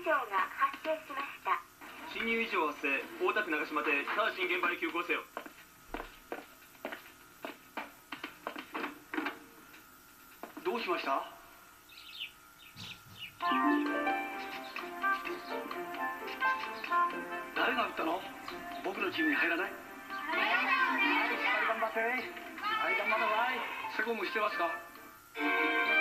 象が発生しました。 侵入異常発生。大田区長島邸、直ちに現場に急行せよ。 どうしました？誰が撃ったの？僕のチームに入らない？はい、頑張って。はい、頑張って。セコムしてますか？